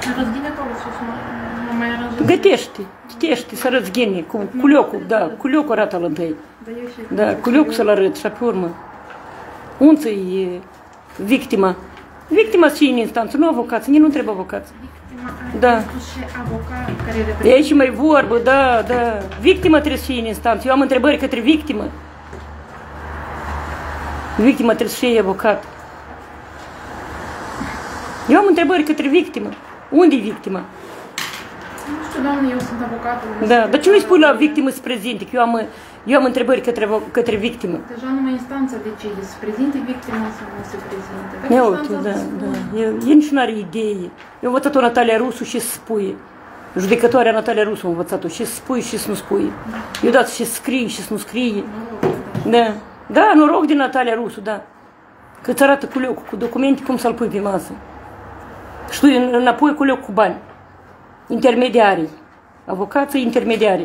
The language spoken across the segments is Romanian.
Răzghine acolo sus, mă mai aranjează. Gătește să răzghine, cu culiocul, da, culiocul arată-l întâi. Da, culiocul să-l arăt și pe urmă. Unță-i victima. Victima și în instanță, nu avocați, nici nu trebuie avocați. Da. E aici mai vorbă, da. Victima trebuie să fie în instanță. Eu am întrebări către victimă. Victima trebuie să fie avocat. Eu am întrebări către victimă. Unde e victima? Nu știu, doamne, eu sunt avocatul. Da, dar ce nu-i spui la victimă să prezinte? Că eu am întrebări către victimă. Deja numai instanța decide să prezinte victima sau nu se prezinte. Ia uite, da. El nici nu are idee. Eu am învățat-o Natalia Rusu și să spui. Judecătoarea Natalia Rusu am învățat-o și să spui și să nu spui. Eu dat și să scrii și să nu scrii. Da. Da, noroc din Natalia Rusu, da. Că îți arată culiocul cu documente cum să-l pui pe masă. Și tu înapoi culiocul cu bani. Intermediarii. Avocații intermediarii.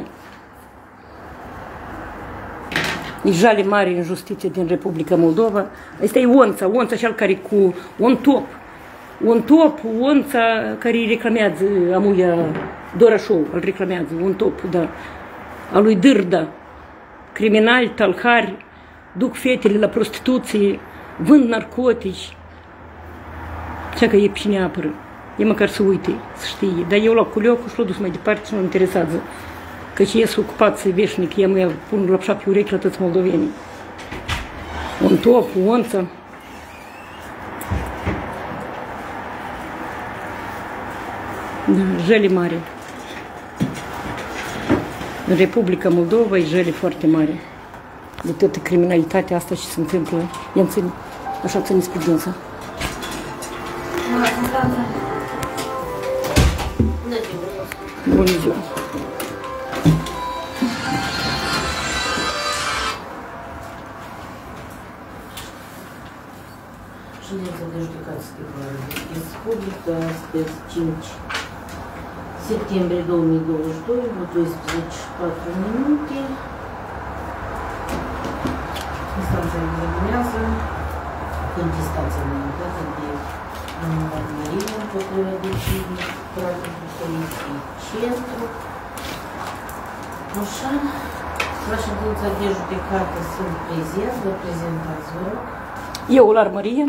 E jale mari în justiție din Republica Moldova. Asta e Onța cel care cu un top, Onța care îi reclamează amuia Dorașov, îl reclamează, un top, da. A lui Dârda, criminali, talhari, duc fetele la prostituție, vând narcotici. Cea că e pe cine apără. E măcar să uite, să știe. Dar eu la culiocul și l-a dus mai departe și nu interesează. Căci ei sunt ocupați veșnic, ei mă pun la șapte urechi la toți moldovenii. Un top, o onță. Da, jele mare. În Republica Moldova e jele foarte mare. De toată criminalitatea asta și se întâmplă. I-am ținut, așa ține spre dânsa. Bună ziua! Ședința de judecație Respublica, astăzi 5 septembrie 2022, la 12:04 minute. Instanța examinează contestația înaintată de Maria împotriva deciziei Practicii Poliției Centru. Așa, la ședința de judecată sunt prezenți, vă prezentați, vă rog. Eu, Olar Maria.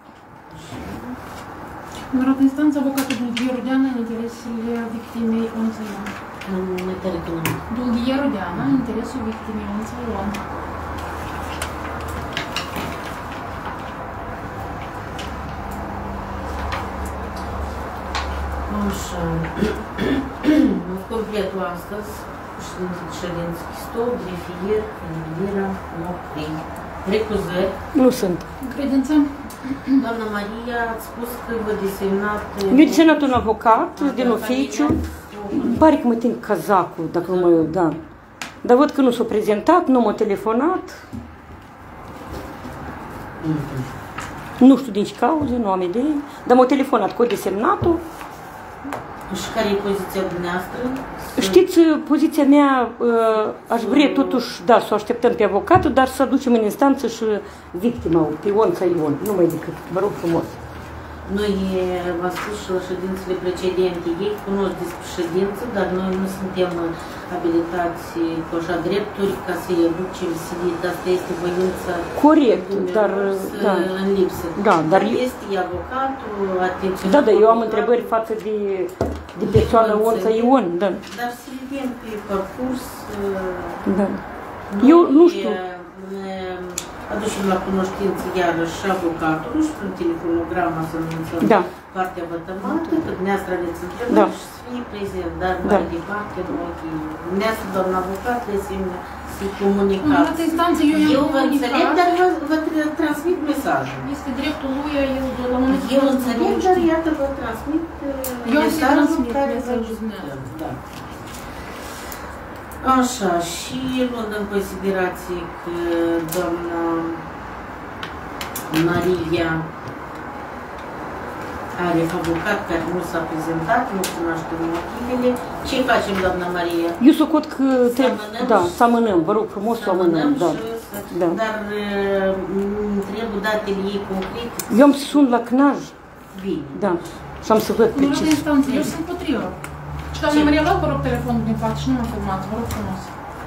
În instanță, avocatul Dulghie Rudeana, în interesele victimei Onța Ion. Dulghie Rudeana, în interesul victimei Onța Ion. Așa, completul astăzi, ședință Chistov, grefier, Elvira, Mocrii. Recuzări. Nu sunt. Credință? Doamna Maria, ați spus că vă desemnat... Eu desemnat un avocat din oficiu. Îmi pare că mă tind cazacul, dacă nu mă... Da. Dar văd că nu s-a prezentat, nu m-a telefonat. Nu știu din ce cauze, nu am idee. Dar m-a telefonat cu desemnatul. Și care e poziția dumneavoastră? Știți, poziția mea, aș vrea totuși, da, să o așteptăm pe avocatul, dar să aducem în instanță și victima, pe Onța Ion, numai decât, vă rog frumos. Noi v-am spus și la ședințele precedente, ei cunosc despre ședință, dar noi nu suntem abilitați cu așa drepturi ca să-i aducem silit. Asta este voința. Corect, dar... Da. În lipsă. Da, dar este avocatul, atenție. Da, dar eu am întrebări față de persoana Onța Ion, da. Dar să vedem pe parcurs. Da. Eu nu știu. Aducem la cunoștință iarăși și avocatul și prin telefonogramă să anunțăm partea vătămată, că dumneavoastră aveți întrebări și să fie prezent, dar mai departe, dumneavoastră, doamna avocat, le să-i comunicați. Eu vă înțeleg, dar vă transmit mesajul. Este dreptul lui, el la momentul eu înțeleg, dar iată vă transmit mesajul care vă da. Așa, și luând în considerație că doamna Maria are avocat care nu s-a prezentat, nu cunoaște motivele, ce facem, doamna Maria? Eu socot că să amânăm, vă rog frumos să amânăm, da. Dar trebuie datele ei concrete. Eu am să sun la CNAJ. Bine. Da. Și am să văd Nu de precis. instanță, eu sunt împotrivă. Și doamna Maria, luați, vă rog, telefonul din față și nu mă filmați, vă rog frumos.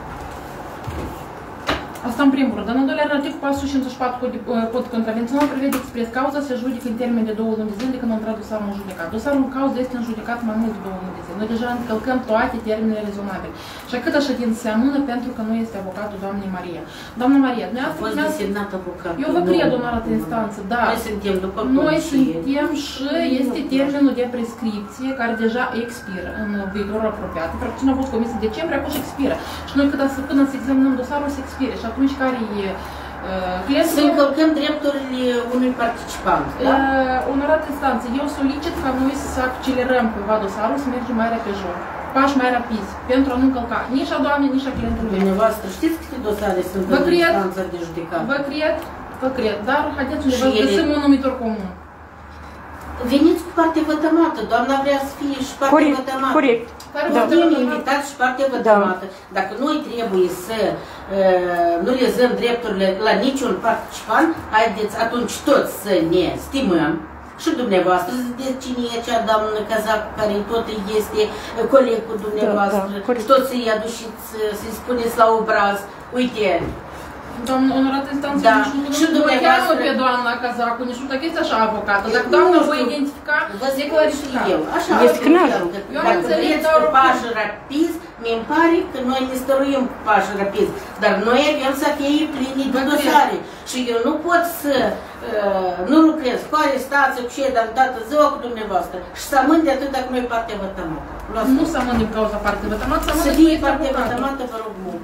Asta în primul rând. În al doilea rând, articolul 454 Cod contravențional prevede expres cauza se judică în termen de 2 luni de zile de când a intrat dosarul în judecat. Dosarul în cauză este în judecat mai mult de 2 luni de zile. Noi deja încălcăm toate termenele rezonabile. Și cât ședință se amână pentru că nu este avocatul doamnei Maria. Doamna Maria, a fost desemnat avocat. Eu vă cred, doamna altă instanță, da. Noi suntem după Noi suntem și este termenul de prescripție care deja expiră în viitorul apropiat. Practic a fost comis în decembrie, acum și expiră. Și noi până să examinăm dosarul, se expire. Și atunci care e să încălcăm drepturile unui participant, da? Onorată instanță, eu solicit ca noi să accelerăm cumva dosarul, să mergem mai repejor, pași mai rapizi, pentru a nu încălca nici a doamnei, nici a clientului. Dumneavoastră, știți câte dosare sunt în instanța de judecată? Vă cred, dar haideți undeva să găsim un numitor comun. Veniți cu partea vătămată, doamna vrea să fie și partea vătămată. Corect. Suntem invitați și partea vătămată. Dacă noi trebuie să nu lezăm drepturile la niciun participant, haideți atunci toți să ne stimăm. Și dumneavoastră, de cine e acea doamnă Cazac, care tot este coleg cu dumneavoastră, toți să-i aduceți, să-i spuneți la obraz, uite, doamnă, onorată instanță, nici nu cheamă pe doamna Cazacu, nici nu este așa avocată. Dacă doamna o identifica, e clarificat. Este clar. Dacă vreți cu pași rapizi, mi-mi pare că noi ne stăruim cu pași rapizi, dar noi avem să fie plini de dosare. Și eu nu pot să nu lucrez cu arestație, cu ce, dar dată ziua cu dumneavoastră și să amân de atât dacă noi partea vătămată. Nu să amân din cauza partea vătămată, să amân să fie partea vătămată, vă rog mult.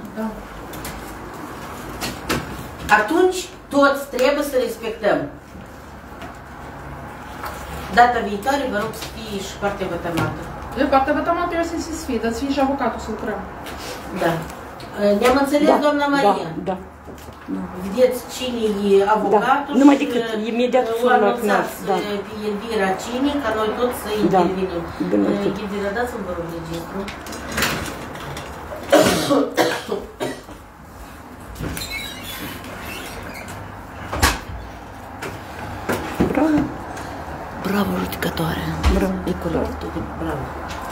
Atunci, toți trebuie să respectăm. Data viitoare, vă rog să fie și partea vătămată. Eu partea vătămată eu să fie, dar să fie și avocatul să lucrăm. Da. Ne-am înțeles, doamna Maria? Da. Vedeți cine e avocatul numai decât imediat o anunțați pe Elvira cine, ca noi toți să intervenim. Elvira, dați-mi, vă rog, registru. Bravo. Bravo, judecătoare. Bravo. E corect. Bravo.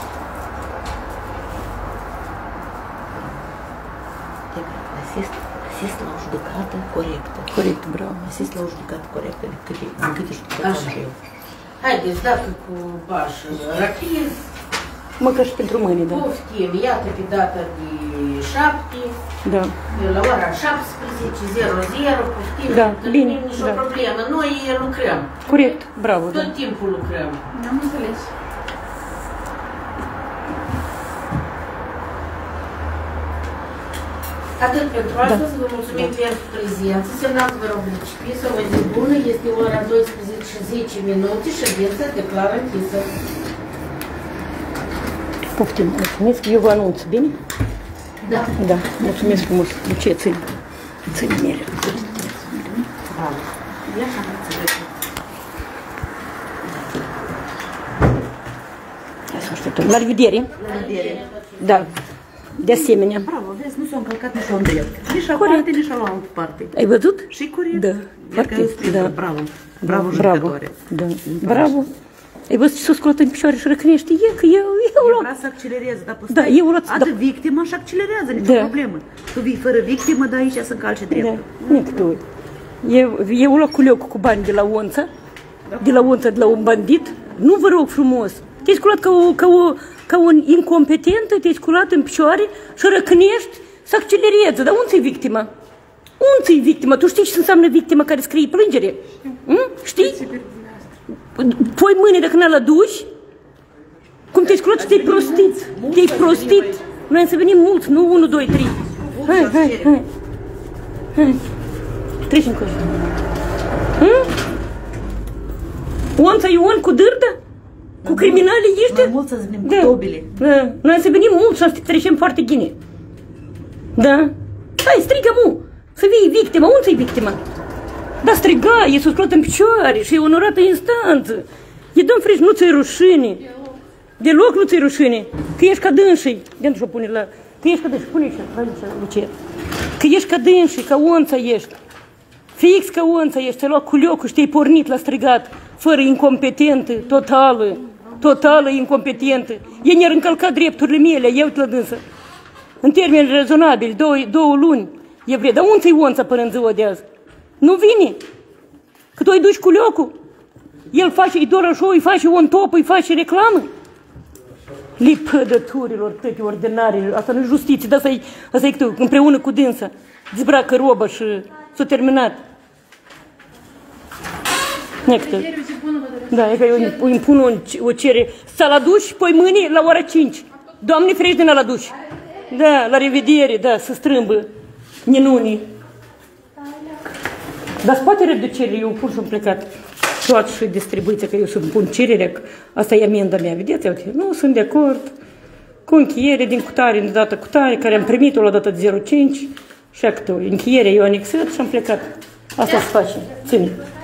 Asist la o judecată corectă. Corect, bravo. Asist la o judecată corectă. În câte judecători am eu. Haideți, dacă cu pași rapizi. Măcar și pentru mâine, da. Poftim, iată pe data de 7. Da. La ora 17:00, poftim. Da, bine. Nu nicio problemă. Noi lucrăm. Corect, bravo. Tot timpul lucrăm. Am înțeles. Atât pentru astăzi, vă mulțumim pentru prezență. Semnați, vă rog, recipis, o zi bună, este ora 12:10, ședința declară închisă. Poftim, mulțumesc, eu vă anunț, bine? Da. Da, mulțumesc frumos. Lucie, țin mere. Bravo. Ia și am înțeles. Hai să așteptăm. La revedere. La revedere. Da. De asemenea. Bravo, vezi, nu s-a încălcat nici la un drept. Nici la parte, nici la altă parte. Ai văzut? Și corect. Da. Foarte, da. Bravo. Bravo, judecătoare. Da. Bravo. Ai văzut ce s-a sculat în picioare și răcânește? E că eu vrea să accelereze, dar da, eu adă victima și accelerează, nicio problemă. Tu vii fără victimă, dar aici să încalce dreptul. Da, nici tu. Eu luat culeocul cu bani de la Onța, de la un bandit. Nu vă rog frumos. Te-ai sculat ca un incompetentă, te-ai sculat în picioare și răcânești să accelereze. Dar unde-i victima? Unde-i victima? Tu știi ce înseamnă victima care scrie plângere? Știi? Pui mâine dacă n-a la duș, cum te-ai sculat și te-ai prostit. Te-ai prostit. Noi am să venim mulți, nu 1, 2, 3. Hai. Treci încoace. Onța e on cu dârdă? Cu criminalii ăștia? Mai mult să venim cu tobile. Da. Noi am să venim mulți și am să trecem foarte bine. Da? Hai, strigă mu! Să vii victima. Unde-i victima? Da, striga, e susculat în picioare și e onorată instanță. E dăm frici, nu ți-i rușine. Deloc nu ți-i rușine. Că ești ca dânsii. De-nu și-o pune la... Că ești ca dânsii. Pune aici, Lucie. Că ești ca dânsii, ca Onța ești. Fix ca Onța ești. Ți-ai luat culiocul și te-ai pornit la strigat. Fără incompetentă, totală. totală, incompetentă. Ei ne-ar încălca drepturile mele, eu la dânsă. În termeni rezonabili, 2 luni. E vred, dar unde-i onța până în ziua de azi? Nu vine. Că tu îi duci cu locul. El face, îi doră show, îi face on top, îi face reclamă. Lipădăturilor, tăte ordinare, asta nu-i justiție, dar asta e tu, împreună cu dânsa. Dezbracă roba și s-a terminat. Da, e că eu impun o cerere. Să la duș, poi mâine la ora 5. Doamne ferește la duș. Da, la revedere, da, să strâmbă ninunii. Dar se poate reducere, eu pur și am plecat. Toată și distribuția, că eu să pun cererea, asta e amenda mea, vedeți? Uite, nu sunt de acord cu încheiere din cutare, de data cutare, care am primit-o la data de 05 și actul. Încheierea eu anexat și am plecat. Asta se face. Ține.